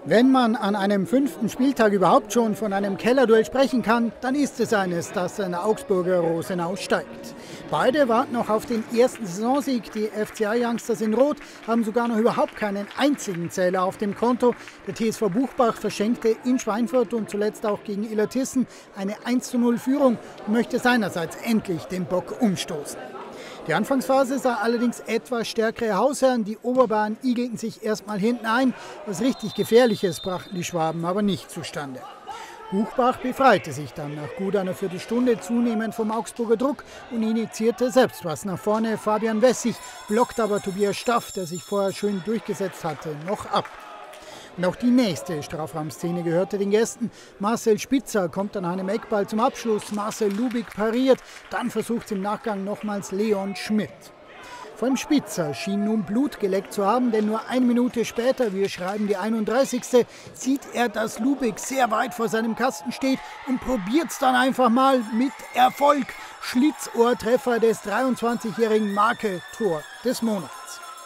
Wenn man an einem 5. Spieltag überhaupt schon von einem Kellerduell sprechen kann, dann ist es eines, das in Augsburger Rosenau steigt. Beide warten noch auf den ersten Saisonsieg. Die FCA-Youngsters in Rot haben sogar noch überhaupt keinen einzigen Zähler auf dem Konto. Der TSV Buchbach verschenkte in Schweinfurt und zuletzt auch gegen Illertissen eine 1:0-Führung und möchte seinerseits endlich den Bock umstoßen. Die Anfangsphase sah allerdings etwas stärkere Hausherren. Die Oberbayern igelten sich erstmal hinten ein. Was richtig Gefährliches brachten die Schwaben aber nicht zustande. Buchbach befreite sich dann nach gut einer Viertelstunde zunehmend vom Augsburger Druck und initiierte selbst was nach vorne. Fabian Wessig blockt aber Tobias Staff, der sich vorher schön durchgesetzt hatte, noch ab. Und auch die nächste Strafraumszene gehörte den Gästen. Marcel Spitzer kommt an einem Eckball zum Abschluss. Marcel Lubig pariert. Dann versucht es im Nachgang nochmals Leon Schmidt. Vor dem Spitzer schien nun Blut geleckt zu haben, denn nur eine Minute später, wir schreiben die 31., sieht er, dass Lubig sehr weit vor seinem Kasten steht und probiert es dann einfach mal mit Erfolg. Schlitzohrtreffer des 23-jährigen Marke, Tor des Monats.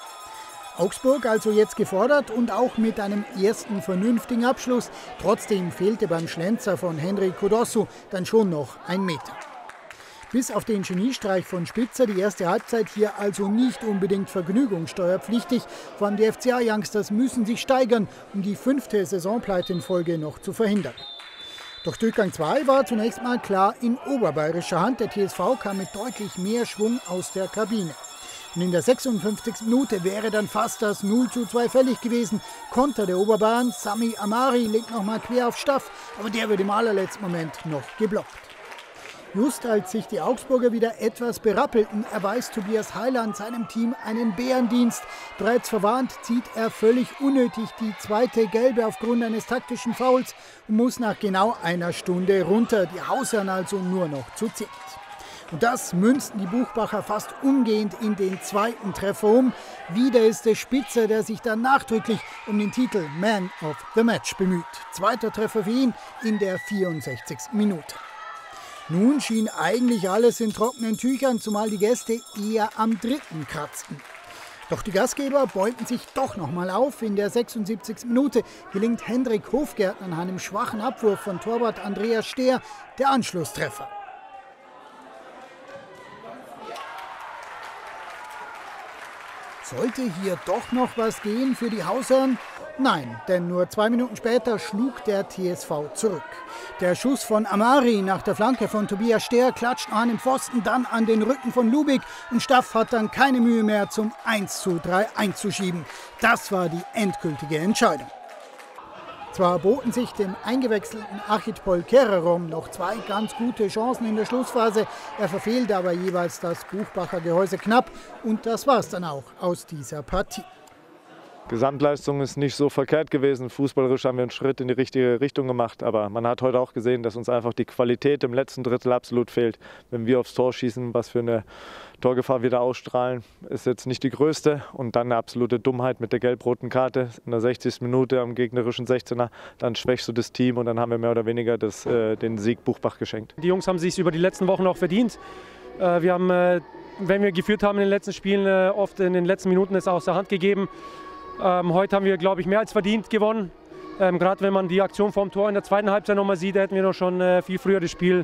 Augsburg also jetzt gefordert und auch mit einem ersten vernünftigen Abschluss. Trotzdem fehlte beim Schlenzer von Henrik Kodossu dann schon noch ein Meter. Bis auf den Geniestreich von Spitzer die erste Halbzeit hier also nicht unbedingt vergnügungssteuerpflichtig. Vor allem die FCA-Youngsters müssen sich steigern, um die 5. Saisonpleite in Folge noch zu verhindern. Doch Durchgang 2 war zunächst mal klar in oberbayerischer Hand. Der TSV kam mit deutlich mehr Schwung aus der Kabine. Und in der 56. Minute wäre dann fast das 0:2 fällig gewesen. Konter der Oberbayern, Sami Amari legt nochmal quer auf Staff, aber der wird im allerletzten Moment noch geblockt. Just als sich die Augsburger wieder etwas berappelten, erweist Tobias Heiland seinem Team einen Bärendienst. Bereits verwarnt zieht er völlig unnötig die zweite Gelbe aufgrund eines taktischen Fouls und muss nach genau einer Stunde runter. Die Hausherren also nur noch zu 10. Und das münzten die Buchbacher fast umgehend in den zweiten Treffer um. Wieder ist es Spitzer, der sich dann nachdrücklich um den Titel Man of the Match bemüht. Zweiter Treffer für ihn in der 64. Minute. Nun schien eigentlich alles in trockenen Tüchern, zumal die Gäste eher am dritten kratzten. Doch die Gastgeber beuten sich doch nochmal auf. In der 76. Minute gelingt Hendrik Hofgärtner nach einem schwachen Abwurf von Torwart Andreas Stehr der Anschlusstreffer. Sollte hier doch noch was gehen für die Hausherren? Nein, denn nur 2 Minuten später schlug der TSV zurück. Der Schuss von Amari nach der Flanke von Tobias Stehr klatscht an den Pfosten, dann an den Rücken von Lubig und Staff hat dann keine Mühe mehr zum 1:3 einzuschieben. Das war die endgültige Entscheidung. Zwar boten sich dem eingewechselten Achitpol Kererom noch 2 ganz gute Chancen in der Schlussphase, er verfehlte aber jeweils das Buchbacher Gehäuse knapp und das war es dann auch aus dieser Partie. Gesamtleistung ist nicht so verkehrt gewesen. Fußballerisch haben wir einen Schritt in die richtige Richtung gemacht, aber man hat heute auch gesehen, dass uns einfach die Qualität im letzten Drittel absolut fehlt. Wenn wir aufs Tor schießen, was für eine Torgefahr wir da ausstrahlen, ist jetzt nicht die größte. Und dann eine absolute Dummheit mit der gelb-roten Karte in der 60. Minute am gegnerischen 16er. Dann schwächst du das Team und dann haben wir mehr oder weniger den Sieg Buchbach geschenkt. Die Jungs haben sich über die letzten Wochen auch verdient. Wir haben, wenn wir geführt haben in den letzten Spielen, oft in den letzten Minuten es aus der Hand gegeben. Heute haben wir, glaube ich, mehr als verdient gewonnen. Gerade wenn man die Aktion vorm Tor in der zweiten Halbzeit nochmal sieht, hätten wir noch schon viel früher das Spiel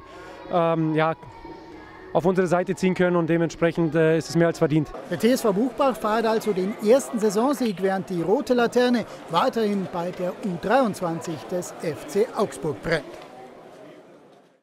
auf unsere Seite ziehen können und dementsprechend ist es mehr als verdient. Der TSV Buchbach feiert also den ersten Saisonsieg, während die rote Laterne weiterhin bei der U23 des FC Augsburg brennt.